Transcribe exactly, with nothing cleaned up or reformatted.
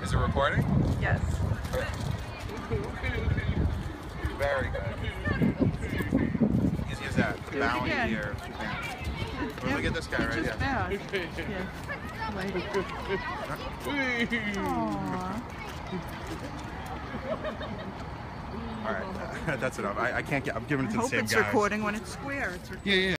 Is it recording? Yes. Very good. Easy as that. Do it Bowing again. here. Well, look at this guy right Just here. bowed. Yeah. Like. Aww. All right, that's enough. I, I can't get. I'm giving it I to the hope same it's guy. recording when it's square. It's recording. Yeah, yeah.